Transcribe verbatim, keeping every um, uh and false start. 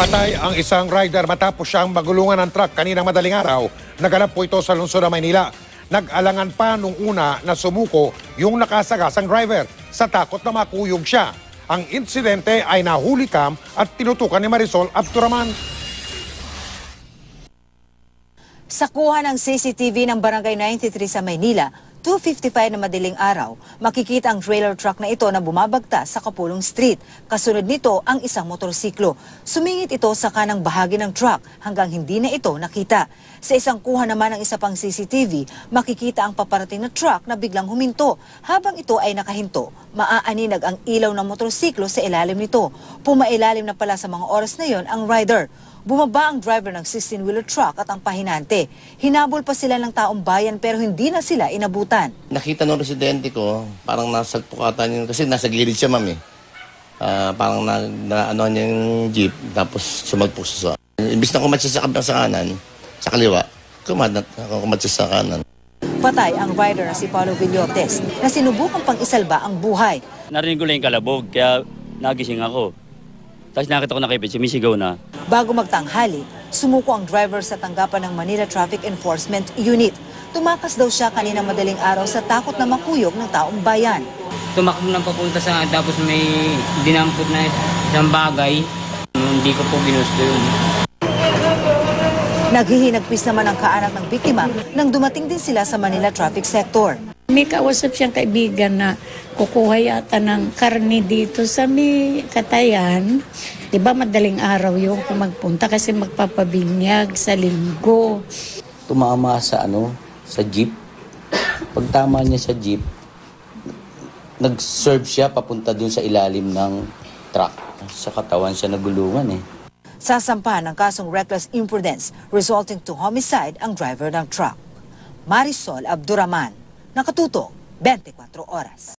Patay ang isang rider matapos siyang magulungan ng truck kaninang madaling araw. Naganap po ito sa lungsod ng Maynila. Nag-alangan pa nung una na sumuko yung nakasagasang driver sa takot na makuyog siya. Ang insidente ay nahuli cam at tinutukan ni Marisol Abduraman. Sa kuha ng C C T V ng Barangay ninety-three sa Maynila, two fifty-five na madaling araw, makikita ang trailer truck na ito na bumabagta sa Kapulong Street. Kasunod nito ang isang motorsiklo. Sumingit ito sa kanang bahagi ng truck hanggang hindi na ito nakita. Sa isang kuha naman ng isa pang C C T V, makikita ang paparating na truck na biglang huminto. Habang ito ay nakahinto, maaaninag ang ilaw ng motorsiklo sa ilalim nito. Pumailalim na pala sa mga oras na yon ang rider. Bumaba ang driver ng sixteen-wheeler truck at ang pahinante. Hinabol pa sila ng taong bayan pero hindi na sila inabutan. Nakita ng residente ko, parang nasagpukatan niya kasi nasa gilid siya, ma'am eh. Uh, parang na, na ano niya yung jeep tapos sumagpok siya. Imbis na kumatsa sa, sa kanan, sa kaliwa, kumat, kumatsa sa kanan. Patay ang rider na si Paulo Villotes na sinubukang pang isalba ang buhay. Narinig ko lang yung kalabog kaya nagising ako. Tapos nakita ko na kayo, sumisigaw na. Bago magtanghali, sumuko ang driver sa tanggapan ng Manila Traffic Enforcement Unit. Tumakas daw siya kanina madaling araw sa takot na makuyog ng taong bayan. Tumakbo lang papunta sa tapos may dinampot na isang bagay. Hindi ko po ginusto yun. Naghihinagpis naman ang kaanak ng biktima nang dumating din sila sa Manila Traffic Sector. May kausap siyang kaibigan na kukuha yata ng karne dito sa may Katayan. Diba madaling araw yung magpunta kasi magpapabinyag sa linggo. Tumama sa ano, sa jeep. Pagtama niya sa jeep, nag-serve siya papunta dun sa ilalim ng truck. Sa katawan siya nagulungan eh. Sasampahan ng kasong reckless imprudence resulting to homicide ang driver ng truck. Marisol Abduraman, nakatutok, twenty-four oras.